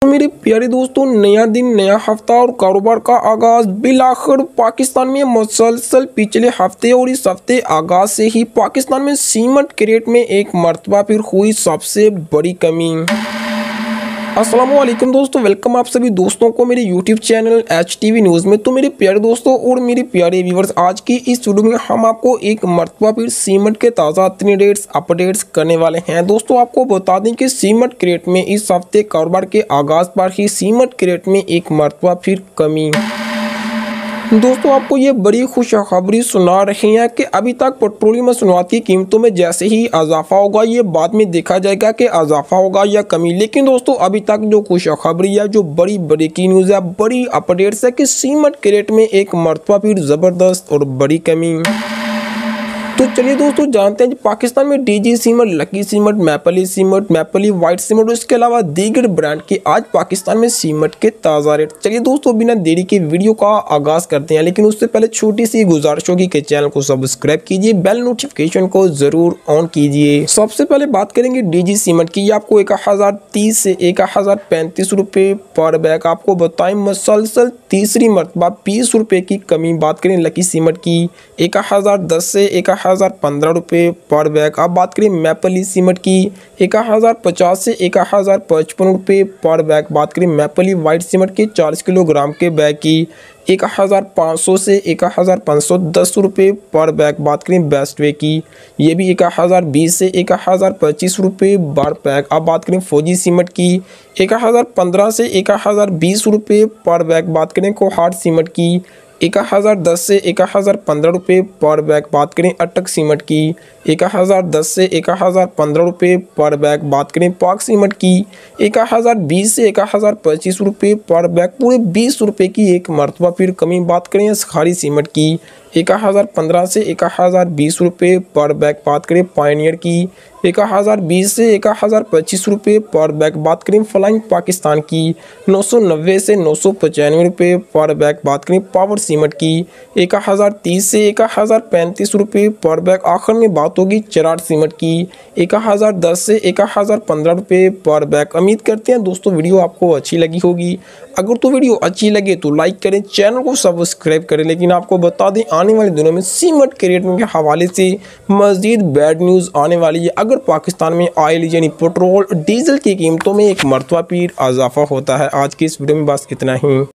तो मेरे प्यारे दोस्तों, नया दिन नया हफ्ता और कारोबार का आगाज बिलाखिर पाकिस्तान में मुसलसल पिछले हफ्ते और इस हफ्ते आगाज से ही पाकिस्तान में सीमेंट क्रेट में एक मर्तबा फिर हुई सबसे बड़ी कमी। अस्सलामुअलैकुम दोस्तों, वेलकम आप सभी दोस्तों को मेरे यूट्यूब चैनल HTV न्यूज़ में। तो मेरे प्यारे दोस्तों और मेरे प्यारे व्यूवर्स, आज की इस वीडियो में हम आपको एक मरतबा फिर सीमेंट के ताज़ा रेट्स अपडेट्स करने वाले हैं। दोस्तों आपको बता दें कि सीमेंट क्रेट में इस हफ्ते कारोबार के आगाज़ पर ही सीमेंट क्रेट में एक मरतबा फिर कमी। दोस्तों आपको ये बड़ी खुशखबरी सुना रहे हैं कि अभी तक पेट्रोलियम मसनूआत की कीमतों में जैसे ही इजाफा होगा, ये बाद में देखा जाएगा कि इजाफा होगा या कमी। लेकिन दोस्तों अभी तक जो खुशखबरी है, जो बड़ी ब्रेकिंग न्यूज़ है, बड़ी अपडेट्स है कि सीमेंट क्रेट में एक मरतबा फिर ज़बरदस्त और बड़ी कमी। तो चलिए दोस्तों जानते हैं पाकिस्तान में DG cement, Lucky cement, Maple Leaf white cement और इसके अलावा दीगर ब्रांड के आज पाकिस्तान में सीमेंट के ताज़ा रेट। चलिए दोस्तों बिना देरी के वीडियो का आगाज़ करते हैं, लेकिन उससे पहले छोटी सी गुजारिश होगी कि चैनल को सब्सक्राइब कीजिए, बेल नोटिफिकेशन को ज़रूर ऑन कीजिए। सबसे पहले बात करेंगे DG सीमेंट की। आपको 1030 से 1035 रुपये पर बैग आपको बताएं मुसलसल तीसरी मरतबा 20 रुपये की कमी। बात करें लकी सीमेंट की 1010 से 1015 रुपये पर बैग। अब बात करें मैपली सीमेंट की 1050 से 1055 रुपये पर बैग। बात करें मैपली वाइट सीमेंट के 40 किलोग्राम के बैग की 1500 से 1510 रुपये पर बैग। बात करें बेस्ट वे की, ये भी 1020 से 1025 रुपये पर बैग। अब बात करें फौजी सीमेंट की 1015 से 1020 रुपये पर बैग। बात करें कोहाट सीमेंट की 1010 से 1015 रुपये पर बैग। बात करें अटक सीमेंट की 1010 से 1015 रुपये पर बैग। बात करें पाक सीमेंट की 1020 से 1025 रुपये पर बैग, पूरे 20 रुपये की एक मरतबा फिर कमी। बात करें सखारी सीमेंट की 1015 से 1020 रुपये पर बैग। बात करें पायनियर की 1020 से 1025 रुपये पर बैग। बात करें फ्लाइंग पाकिस्तान की 990 से 995 रुपये पर बैग। बात करें पावर सीमेंट की 1030 से 1035 रुपये पर बैग। आखिर में बात होगी चराट सीमेंट की 1010 से 1015 रुपये पर बैग। उम्मीद करते हैं दोस्तों वीडियो आपको अच्छी लगी होगी। अगर तो वीडियो अच्छी लगे तो लाइक करें, चैनल को सब्सक्राइब करें। लेकिन आपको बता दें आने वाले दिनों में सीमेंट क्रेट के हवाले से मज़ीद बैड न्यूज़ आने वाली है। अगर पाकिस्तान में ऑयल यानी पेट्रोल डीजल की कीमतों में एक मरतबा फिर इजाफा होता है। आज की इस वीडियो में बस इतना ही।